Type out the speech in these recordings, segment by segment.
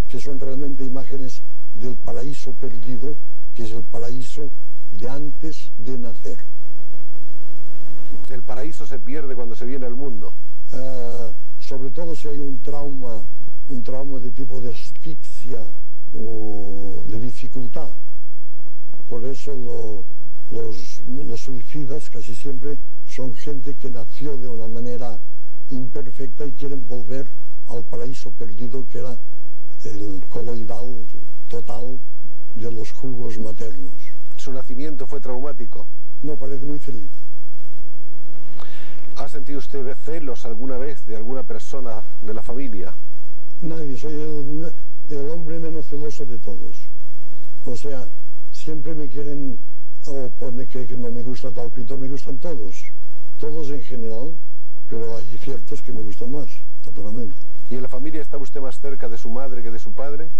que son realmente imágenes del paraíso perdido, que es el paraíso de antes de nacer. El paraíso se pierde cuando se viene al mundo. Sobre todo si hay un trauma de tipo de asfixia o de dificultad. Por eso los suicidas casi siempre son gente que nació de una manera imperfecta y quieren volver al paraíso perdido, que era el coloidal total de los jugos maternos. ¿Su nacimiento fue traumático? No, parece muy feliz. ¿Ha sentido usted celos alguna vez de alguna persona de la familia? Nadie, soy el hombre menos celoso de todos. O sea, siempre me quieren, o pone que no me gusta tal pintor, me gustan todos en general, pero hay ciertos que me gustan más, naturalmente. ¿Y en la familia está usted más cerca de su madre que de su padre?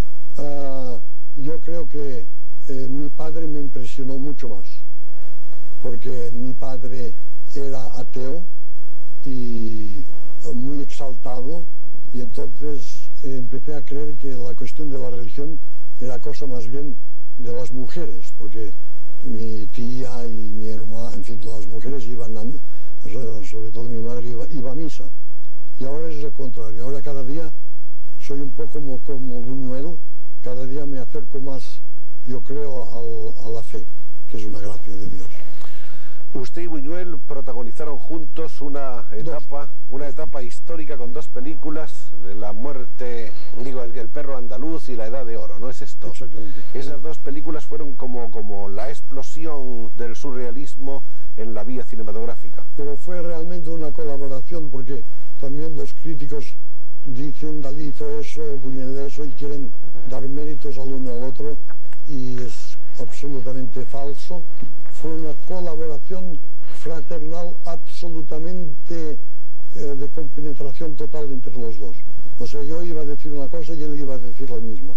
Yo creo que mi padre me impresionó mucho más, porque mi padre era ateo y muy exaltado, y entonces empecé a creer que la cuestión de la religión era cosa más bien de las mujeres, porque mi tía y mi hermana, en fin, las mujeres iban sobre todo mi madre iba a misa, y ahora es el contrario. Ahora cada día soy un poco como Buñuel, cada día me acerco más, yo creo, a la fe, que es una gracia de Dios. Usted y Buñuel protagonizaron juntos una etapa histórica con dos películas, La muerte, el perro andaluz y La edad de oro, ¿no es esto? Exactamente. Esas dos películas fueron como la explosión del surrealismo en la vía cinematográfica. Pero fue realmente una colaboración, porque también los críticos dicen Dalí hizo eso, Buñuel eso, y quieren dar méritos al uno al otro, y es absolutamente falso. Fue una colaboración fraternal absolutamente de compenetración total entre los dos. O sea, yo iba a decir una cosa y él iba a decir la misma.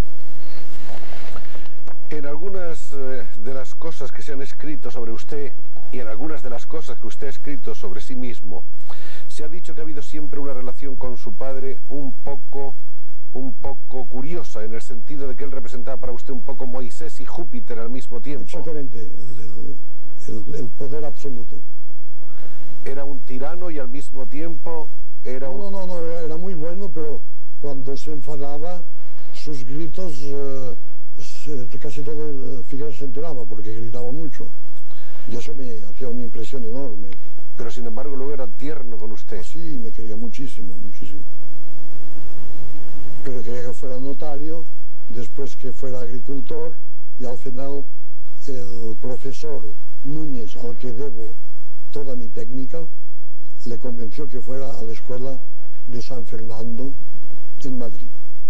En algunas de las cosas que se han escrito sobre usted y en algunas de las cosas que usted ha escrito sobre sí mismo, se ha dicho que ha habido siempre una relación con su padre un poco curiosa, en el sentido de que él representaba para usted un poco Moisés y Júpiter al mismo tiempo. Exactamente, el poder absoluto. ¿Era un tirano y al mismo tiempo era un...? No, era muy bueno, pero cuando se enfadaba, sus gritos, casi todo Figueras se enteraba, porque gritaba mucho. Y eso me hacía una impresión enorme. Pero sin embargo luego era tierno con usted. Sí, me quería muchísimo, muchísimo. Pero quería que fuera notario, después que fuera agricultor, y al final el profesor Núñez, al que debo toda mi técnica, le convenció que fuera a la escuela de San Fernando en Madrid.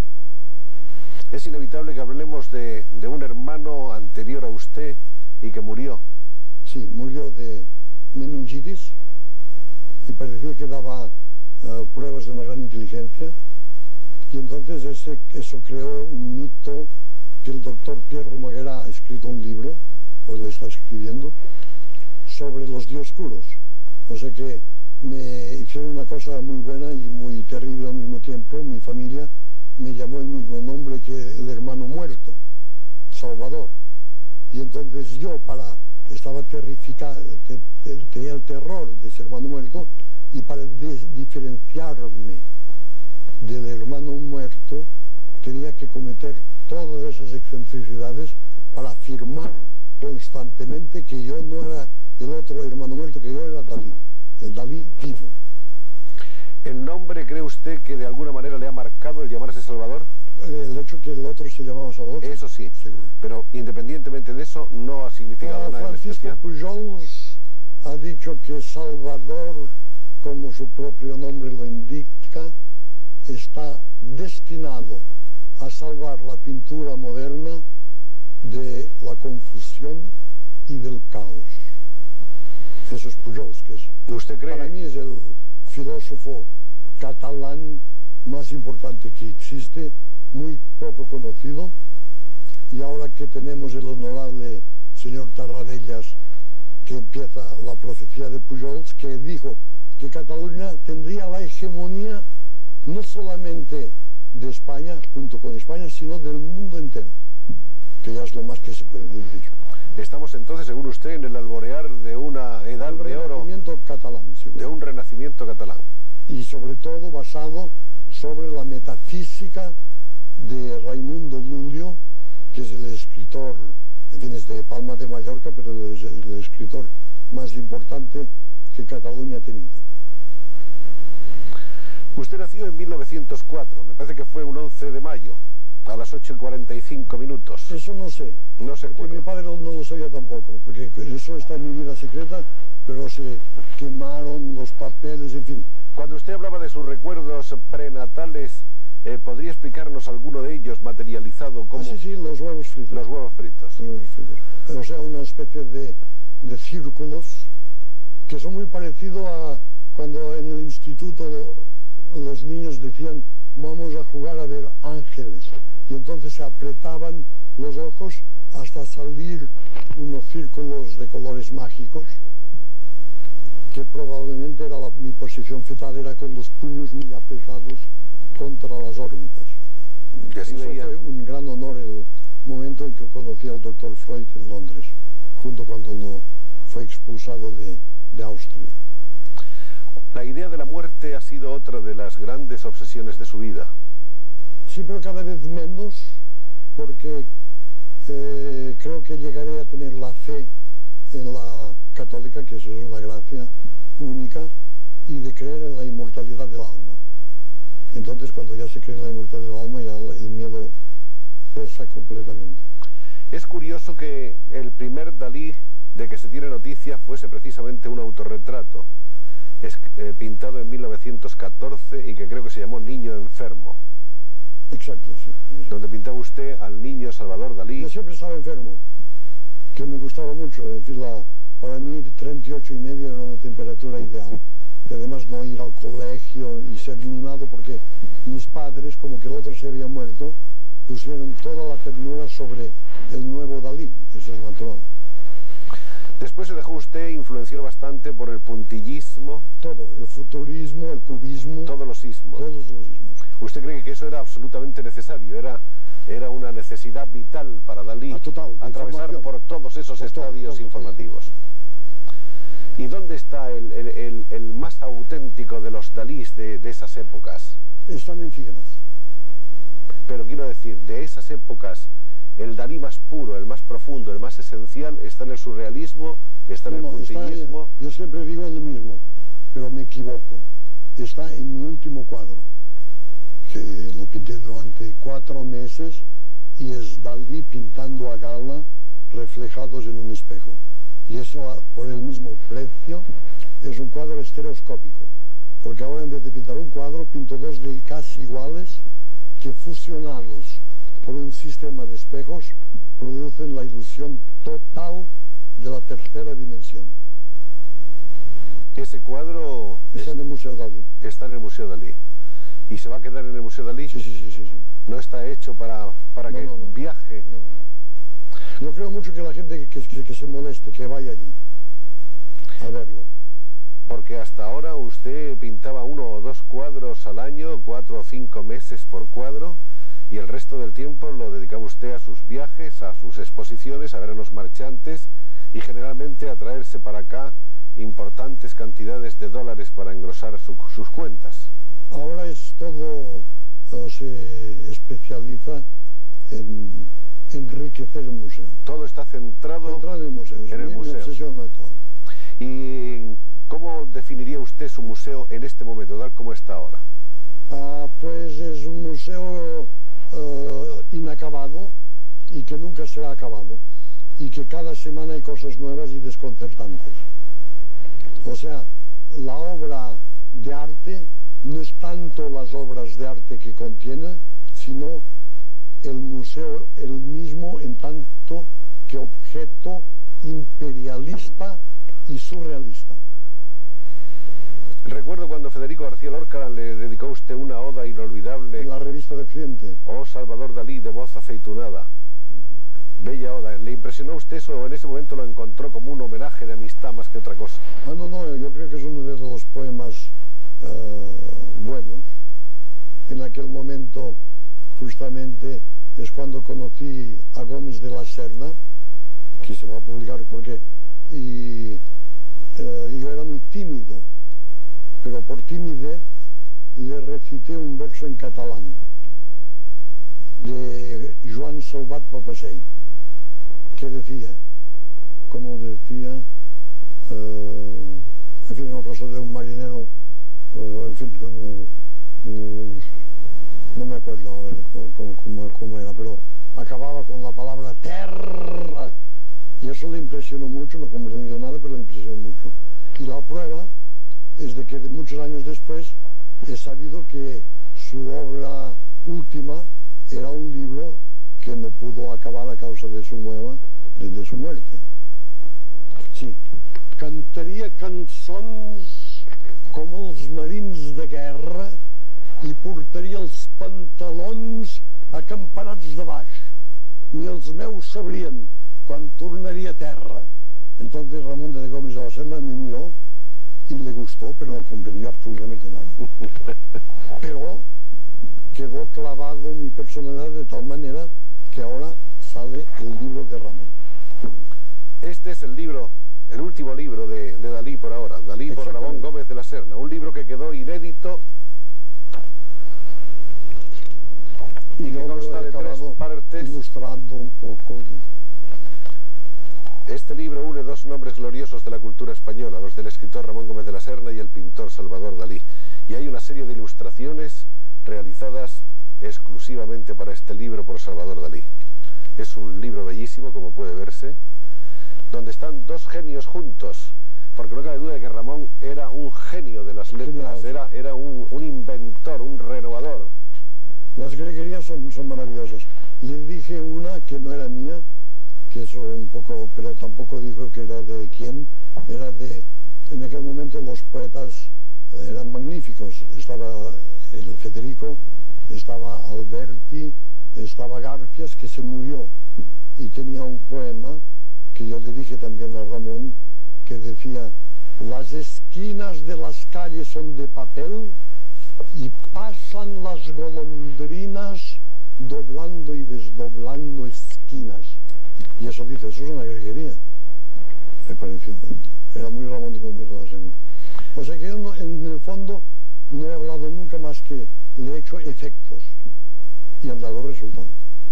Es inevitable que hablemos de un hermano anterior a usted y que murió. Sí, murió de meningitis y parecía que daba pruebas de una gran inteligencia, y entonces eso creó un mito que el doctor Pierre Romaguera ha escrito un libro, o lo está escribiendo, sobre los dioscuros. O sea que me hicieron una cosa muy buena y muy terrible al mismo tiempo. Mi familia me llamó el mismo nombre que el hermano muerto, Salvador. Y entonces yo estaba terrificado, tenía el terror de ese hermano muerto, y para diferenciarme del hermano muerto tenía que cometer todas esas excentricidades para afirmar constantemente que yo no era el otro hermano muerto, que yo era Dalí, el Dalí vivo. ¿El nombre cree usted que de alguna manera le ha marcado el llamarse Salvador? El hecho que el otro se llamaba Salvador. Eso sí, seguro. Pero independientemente de eso, no ha significado nada en especial. Francisco Pujols ha dicho que Salvador, como su propio nombre lo indica, está destinado a salvar la pintura moderna de la confusión y del caos. Eso es Pujols, que es, ¿Usted cree? Para mí es el filósofo catalán más importante que existe, muy poco conocido, y ahora que tenemos el honorable señor Tarradellas, que empieza la profecía de Pujols, que dijo que Cataluña tendría la hegemonía no solamente de España, junto con España, sino del mundo entero, que ya es lo más que se puede decir. Estamos entonces, según usted, en el alborear de una edad de oro, renacimiento catalán, seguro. De un renacimiento catalán. Y sobre todo basado sobre la metafísica de Raimundo Lulio, que es el escritor, en fin, es de Palma de Mallorca, pero es el escritor más importante que Cataluña ha tenido. Usted nació en 1904, me parece que fue un 11 de mayo, a las 8:45. Eso no sé. No se acuerda. Porque mi padre no lo sabía tampoco, porque eso está en mi vida secreta, pero se quemaron los papeles, en fin. Cuando usted hablaba de sus recuerdos prenatales, ¿podría explicarnos alguno de ellos materializado como...? Sí, sí, los huevos fritos. Los huevos fritos. Los huevos fritos. O sea, una especie de círculos que son muy parecidos a cuando en el instituto los niños decían vamos a jugar a ver ángeles, y entonces se apretaban los ojos hasta salir unos círculos de colores mágicos, que probablemente era mi posición fetal, era con los puños muy apretados contra las órbitas. Y así eso veía... fue un gran honor el momento en que conocí al doctor Freud en Londres, junto cuando fue expulsado de Austria. La idea de la muerte ha sido otra de las grandes obsesiones de su vida. Sí, pero cada vez menos, porque creo que llegaré a tener la fe en la católica, que eso es una gracia única, y de creer en la inmortalidad del alma. Entonces, cuando ya se cree en la inmortalidad del alma, ya el miedo cesa completamente. Es curioso que el primer Dalí de que se tiene noticia fuese precisamente un autorretrato, pintado en 1914 y que creo que se llamó Niño Enfermo. Exacto, sí, sí, sí. Donde pintaba usted al niño Salvador Dalí. Yo siempre estaba enfermo, que me gustaba mucho. En fin, para mí 38,5 era una temperatura ideal. Y además no ir al colegio y ser mimado, porque mis padres, como que el otro se había muerto, pusieron toda la ternura sobre el nuevo Dalí. Eso es natural. Después se dejó usted influenciar bastante por el puntillismo. Todo, el futurismo, el cubismo. Todos los ismos. Todos los ismos. ¿Usted cree que eso era absolutamente necesario? Era una necesidad vital para Dalí total, atravesar por todos esos estadios informativos. ¿Y dónde está el más auténtico de los Dalís de esas épocas? Están en Figueras. Pero quiero decir, de esas épocas, el Dalí más puro, el más profundo, el más esencial, ¿está en el surrealismo? ¿Está en el puntillismo? Yo siempre digo lo mismo, pero me equivoco. Está en mi último cuadro, que lo pinté durante 4 meses, y es Dalí pintando a gala reflejados en un espejo. Y eso, por el mismo precio, es un cuadro estereoscópico, porque ahora en vez de pintar un cuadro, pinto 2 de casi iguales, que fusionados por un sistema de espejos producen la ilusión total de la tercera dimensión. Ese cuadro está en el Museo Dalí. Está en el Museo Dalí. ¿Y se va a quedar en el Museo Dalí? Sí, sí, sí, sí, sí. ¿No está hecho para que viaje? No. Yo creo mucho que la gente que se moleste, que vaya allí a verlo. Porque hasta ahora usted pintaba 1 o 2 cuadros al año, 4 o 5 meses por cuadro, y el resto del tiempo lo dedicaba usted a sus viajes, a sus exposiciones, a ver a los marchantes y generalmente a traerse para acá importantes cantidades de dólares para engrosar sus cuentas. Ahora es todo, se especializa en enriquecer el museo. Todo está centrado en el museo, es mi obsesión actual. ¿Y cómo definiría usted su museo en este momento, tal como está ahora? Pues es un museo inacabado y que nunca será acabado, y que cada semana hay cosas nuevas y desconcertantes. O sea, la obra de arte no es tanto las obras de arte que contiene, sino el museo el mismo, en tanto que objeto imperialista y surrealista. Recuerdo cuando Federico García Lorca le dedicó a usted una oda inolvidable. En la revista de Occidente. Oh, Salvador Dalí, de voz aceitunada. Bella oda. ¿Le impresionó a usted eso o en ese momento lo encontró como un homenaje de amistad más que otra cosa? No, yo creo que es uno de los poemas buenos. En aquel momento, justamente, es cuando conocí a Gómez de la Serna, que se va a publicar porque yo era muy tímido, pero por timidez le recité un verso en catalán de Joan Salvat Papasseit, que decía, como decía, en fin, una cosa de un marinero, en fin, no me acuerdo ahora de cómo era, pero acababa con la palabra terra, y eso le impresionó mucho, no comprendió nada, pero le impresionó mucho. Y la prueba es de que muchos años después he sabido que su obra última era un libro que no pudo acabar a causa de su muerte. Sí, cantaria cançons com els marins de guerra i portaria els pantalons acampanats de baix. Ni els meus sabrien quan tornaria a terra. Entonces Ramón de Gómez de la Serna me miró y le gustó, pero no comprendió absolutamente nada. Pero quedó clavado mi personalidad de tal manera que ahora sale el libro de Ramón. Este es el libro, el último libro de Dalí por ahora, Dalí por Ramón Gómez de la Serna, un libro que quedó inédito y que consta de 3 partes. Ilustrando un poco. Este libro une 2 nombres gloriosos de la cultura española, los del escritor Ramón Gómez de la Serna y el pintor Salvador Dalí. Y hay una serie de ilustraciones realizadas exclusivamente para este libro por Salvador Dalí. Es un libro bellísimo, como puede verse, donde están 2 genios juntos, porque no cabe duda de que Ramón era un genio de las letras, era un inventor, un renovador. Las greguerías son maravillosas. Le dije una que no era mía, que eso un poco, pero tampoco dijo que era de quién, era de, en aquel momento los poetas eran magníficos, estaba el Federico, estaba Alberti, estaba Garfias, que se murió, y tenía un poema que yo le dije también a Ramón, que decía, las esquinas de las calles son de papel y pasan las golondrinas doblando y desdoblando esquinas. Y eso dice, eso es una greguería. Me pareció, era muy Ramón de Gómez de la Serna. O sea que yo en el fondo no he hablado nunca más que le he hecho efectos y han dado resultado.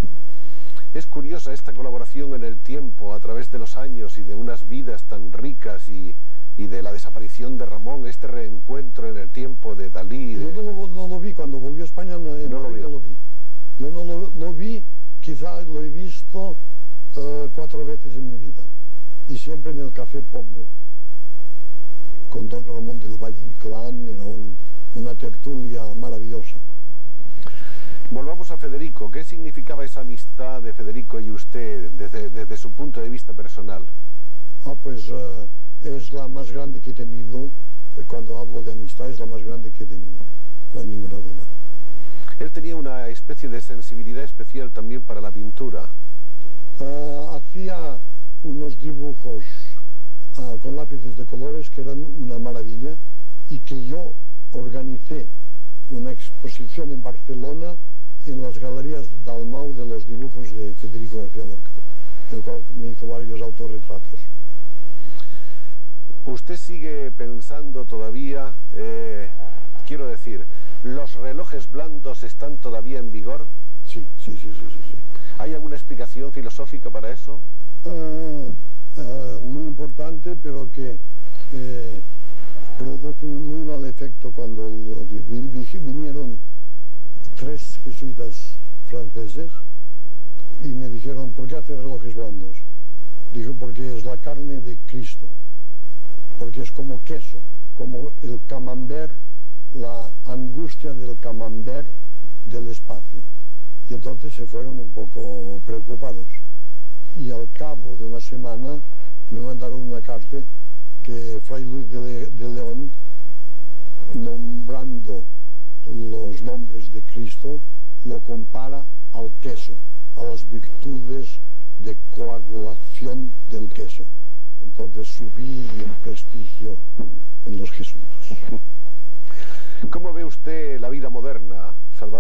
Es curiosa esta colaboración en el tiempo, a través de los años y de unas vidas tan ricas y de la desaparición de Ramón, este reencuentro en el tiempo de Dalí. Yo no lo vi, cuando volvió a España no lo vi. Yo no lo vi, quizá lo he visto 4 veces en mi vida, y siempre en el Café Pombo, con don Ramón del Valle Inclán, era una tertulia maravillosa. Volvamos a Federico. ¿Qué significaba esa amistad de Federico y usted desde su punto de vista personal? Pues es la más grande que he tenido. Cuando hablo de amistad es la más grande que he tenido, no hay ninguna duda. Él tenía una especie de sensibilidad especial también para la pintura. Hacía unos dibujos con lápices de colores que eran una maravilla, y que yo organicé una exposición en Barcelona en las galerías Dalmau de los dibujos de Federico García Lorca, el cual me hizo varios autorretratos. ¿Usted sigue pensando todavía, quiero decir, los relojes blandos están todavía en vigor? Sí. ¿Hay alguna explicación filosófica para eso? Muy importante, pero que produjo un muy mal efecto cuando vinieron 3 jesuitas franceses y me dijeron, ¿por qué hace relojes blandos? Dijo, porque es la carne de Cristo, porque es como queso, como el camembert, la angustia del camembert del espacio. Y entonces se fueron un poco preocupados. Y al cabo de una semana me mandaron una carta que Fray Luis de León, nombrando los nombres de Cristo, lo compara al queso, a las virtudes de coagulación del queso. Entonces subí el prestigio en los jesuitas. ¿Cómo ve usted la vida moderna, Salvador?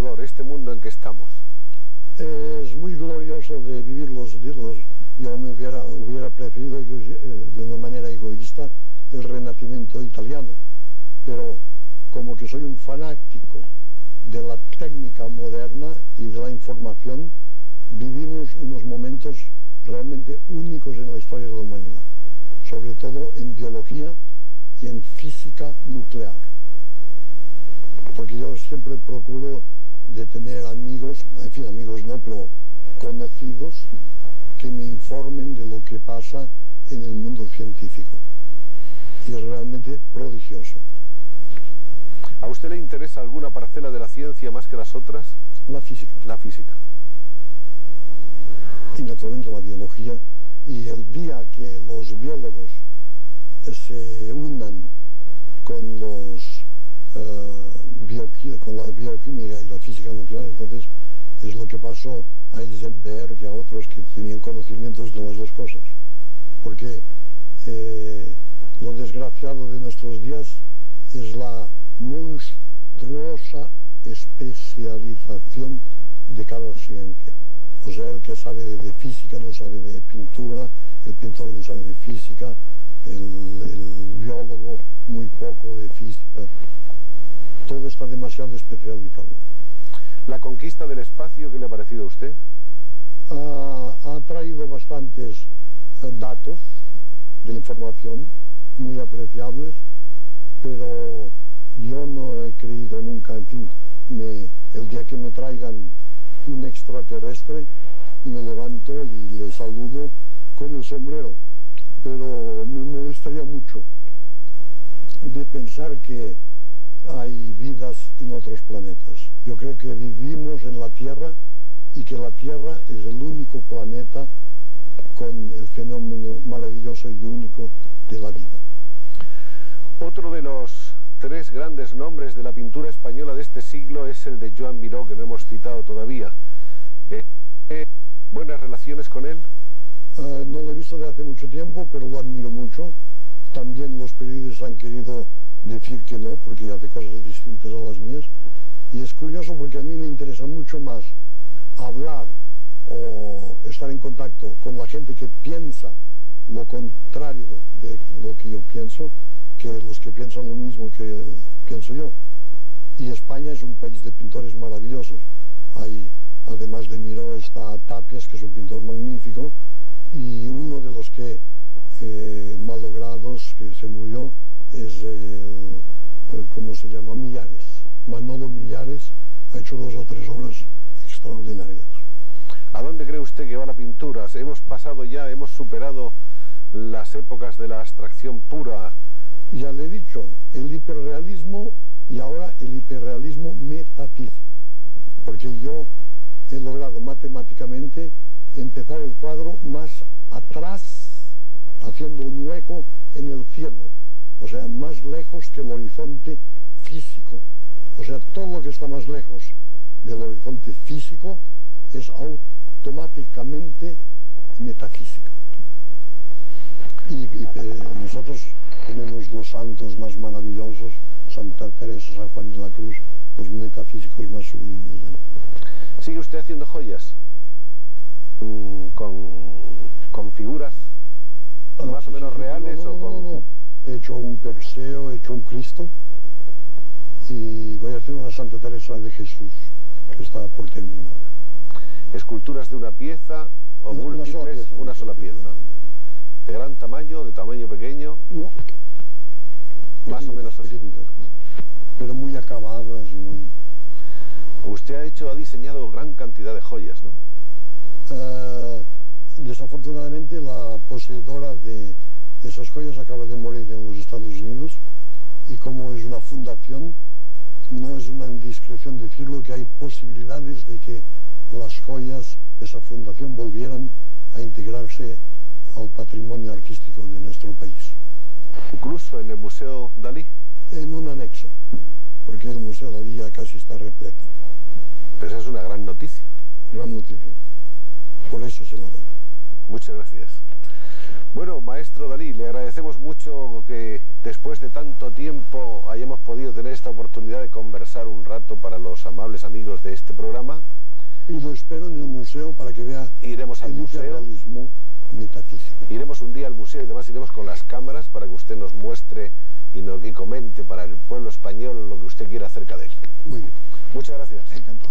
caso de vivir yo me hubiera preferido de una manera egoísta el Renacimiento italiano, pero como que soy un fanático de la técnica moderna y de la información, vivimos unos momentos realmente únicos en la historia de la humanidad, sobre todo en biología y en física nuclear, porque yo siempre procuro de tener amigos, en fin, amigos no, pero conocidos que me informen de lo que pasa en el mundo científico, y es realmente prodigioso. ¿A usted le interesa alguna parcela de la ciencia más que las otras? La física. La física. Y naturalmente la biología, y el día que los biólogos se unan con con la bioquímica y la física nuclear, entonces es lo que pasó a Heisenberg y a otros que tenían conocimientos de las dos cosas, porque lo desgraciado de nuestros días es la monstruosa especialización de cada ciencia. O sea, el que sabe de física no sabe de pintura, el pintor no sabe de física, el biólogo muy poco de física. Todo está demasiado especializado. ¿La conquista del espacio qué le ha parecido a usted? Ha traído bastantes datos de información muy apreciables, pero yo no he creído nunca, en fin, el día que me traigan un extraterrestre, me levanto y le saludo con el sombrero, pero me molestaría mucho de pensar que hay vidas en otros planetas. Yo creo que vivimos en la Tierra y que la Tierra es el único planeta con el fenómeno maravilloso y único de la vida. Otro de los tres grandes nombres de la pintura española de este siglo es el de Joan Miró, que no hemos citado todavía. ¿Buenas relaciones con él? No lo he visto desde hace mucho tiempo, pero lo admiro mucho. También los periodistas han querido decir que no, porque hace cosas distintas a las mías. Y es curioso porque a mí me interesa mucho más hablar o estar en contacto con la gente que piensa lo contrario de lo que yo pienso, que los que piensan lo mismo que pienso yo. Y España es un país de pintores maravillosos. Además de Miró está Tapias, que es un pintor magnífico, y uno de los que malogrados, que se murió, es ¿cómo se llama? Millares. Manolo Millares ha hecho 2 o 3 obras extraordinarias. ¿A dónde cree usted que va la pintura? Hemos superado las épocas de la abstracción pura. Ya le he dicho, el hiperrealismo y ahora el hiperrealismo metafísico, porque yo he logrado matemáticamente empezar el cuadro más atrás, haciendo un hueco en el cielo, o sea, más lejos que el horizonte físico. O sea, todo lo que está más lejos del horizonte físico es automáticamente metafísica. Y nosotros tenemos los santos más maravillosos, Santa Teresa, San Juan de la Cruz, los metafísicos más sublimes. ¿Sigue usted haciendo joyas? ¿Con figuras más o menos reales? No. He hecho un Perseo, he hecho un Cristo y voy a hacer una Santa Teresa de Jesús, que está por terminar. ¿Esculturas de una pieza o múltiples? Una sola pieza. ¿De gran tamaño, de tamaño pequeño? No. Más o menos así. Pero muy acabadas y muy... Usted ha diseñado gran cantidad de joyas, ¿no? Desafortunadamente la poseedora de esas joyas acaba de morir en los Estados Unidos y como es una fundación, no es una indiscreción decirlo que hay posibilidades de que las joyas de esa fundación volvieran a integrarse al patrimonio artístico de nuestro país. ¿Incluso en el Museo Dalí? En un anexo, porque el Museo Dalí ya casi está repleto. Pues es una gran noticia. Gran noticia. Por eso se la doy. Muchas gracias. Bueno, maestro Dalí, le agradecemos mucho que después de tanto tiempo hayamos podido tener esta oportunidad de conversar un rato para los amables amigos de este programa. Y lo espero en el museo para que vea Iremos al el museo. hiperrealismo metafísico. Iremos un día al museo y además iremos con las cámaras para que usted nos muestre y comente para el pueblo español lo que usted quiera acerca de él. Muy bien. Muchas gracias. Encantado.